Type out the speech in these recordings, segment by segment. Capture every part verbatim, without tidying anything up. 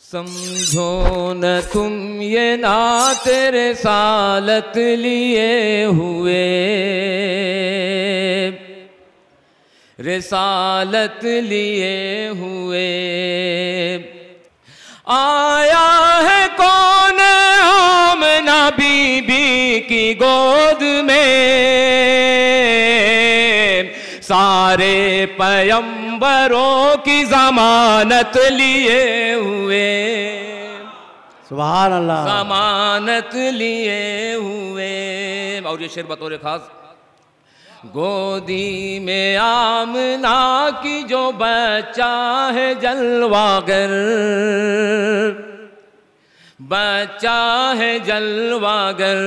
समझो न तुम ये नात रिसालत लिए हुए, रिसालत लिए हुए। आया है कौन आमना बीबी की गोद में, सारे पैगंबरों की जमानत लिए हुए। सुभान अल्लाह। जमानत लिए हुए। और ये शेर बतौर खास, गोदी में आमना की जो बच्चा है जलवागर, बच्चा है जलवागर।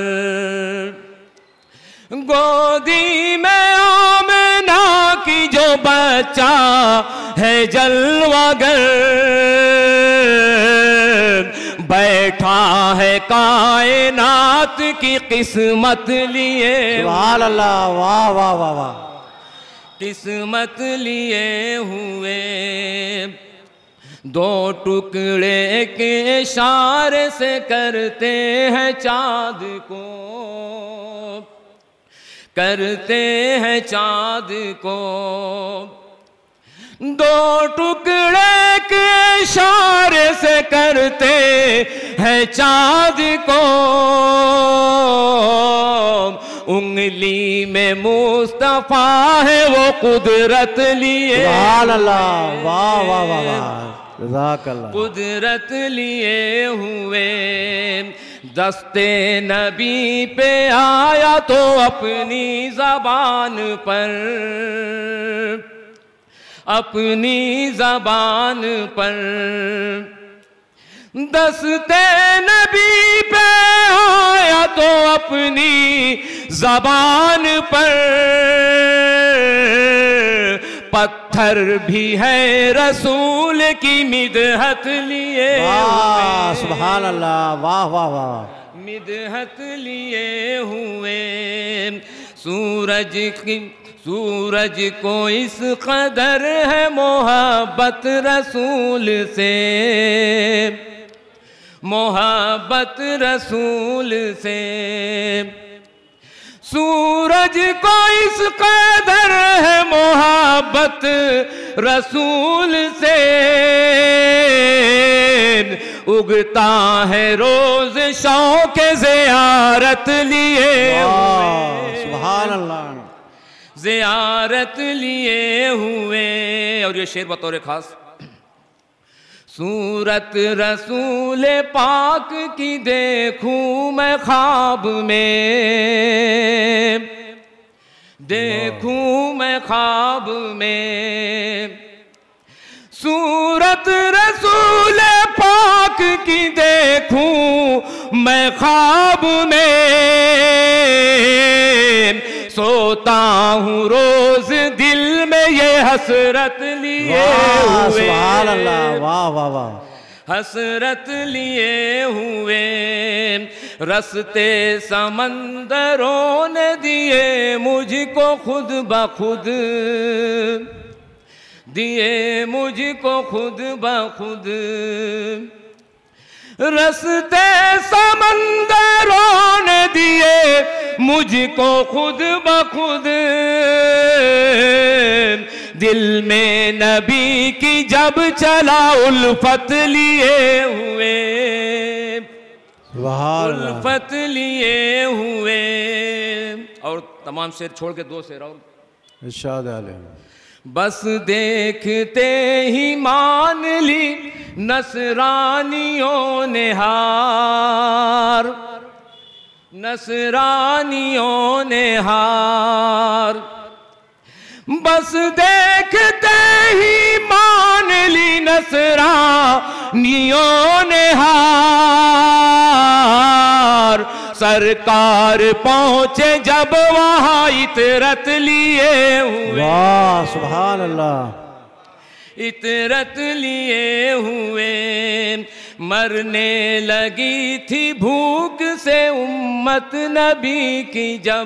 गोदी में आमना की जो बच्चा है जलवागर, बैठा है कायनात की किस्मत लिए। सुभान अल्लाह। वाह वाह वाह वाह। किस्मत लिए हुए। दो टुकड़े के इशारे से करते हैं चाँद को, करते हैं चाँद को। दो टुकड़े के इशारे से करते हैं चाँद को, उंगली में मुस्तफा है वो कुदरत लिए। सुभान अल्लाह। वाह वाह वाह वाह। जज़ाकल्लाह। कुदरत लिए हुए। दस्ते नबी पे आया तो अपनी ज़बान पर, अपनी ज़बान पर। दस्ते नबी पे आया तो अपनी ज़बान पर, पत्थर भी है रसूल की मिदहत लिए। वाह सुभान अल्लाह। वाह वाह वाह। मिदहत लिए हुए। सूरज की सूरज को इस कदर है मोहब्बत रसूल से, मोहब्बत रसूल से। सूरज को इस कदर है मोहब्बत रसूल से, उगता है रोज शौक ज़ियारत लिए हुए। सुभान अल्लाह। ज़ियारत लिए हुए। और ये शेर बतौर खास, सूरत रसूल पाक की देखूं मैं ख्वाब में, देखूं मैं ख्वाब में। सूरत रसूल पाक की देखूं मैं ख्वाब में, सोता हूँ रोज दिल में ये हसरत लिए हुए। सुभान अल्लाह। वाह वाह वाह। हसरत लिए हुए। रस्ते समंदरों ने दिए मुझको खुद ब खुद, दिए मुझको खुद ब खुद। रस्ते समंदरों ने दिए मुझको खुद ब खुद, दिल में नबी की जब चला उल्फत लिए हुए, उल्फत लिए हुए। और तमाम शेर छोड़ के दो शेर और इरशाद आले। बस देखते ही मान ली नसरानियों ने हार, नसरानियों ने हार। बस देखते ही मान ली नसरानियों ने हार। सरकार पहुँचे जब वहाँ इतरत लिए हुए। वाह सुभान अल्लाह। इतरत लिए हुए। मरने लगी थी भूख से उम्मत नबी की जब,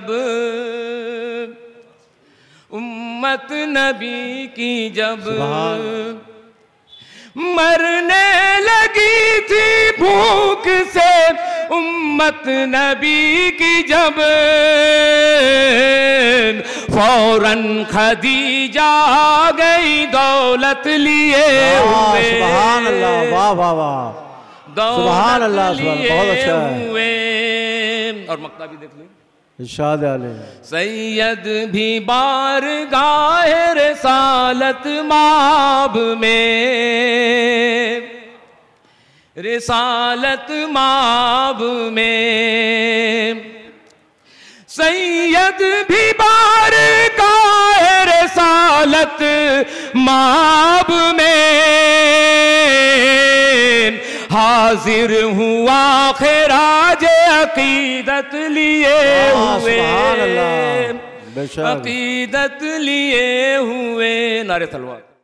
उम्मत नबी की जब मरने लगी उम्मत नबी की जब फौरन खदीजा आ गई दौलत लिए हुए। सुभान अल्लाह, वाह वाह वाह, सुभान अल्लाह, बहुत अच्छा है। और मक्ता भी देख ली। इरशाद आले सैयद भी बारगाह रिसालत माब में, रिसालत माब में, सैयद भी बारगाह रिसालत माब में हाजिर हुआ खिराज अकीदत लिए हुए, अकीदत लिए हुए। नारे तलवार।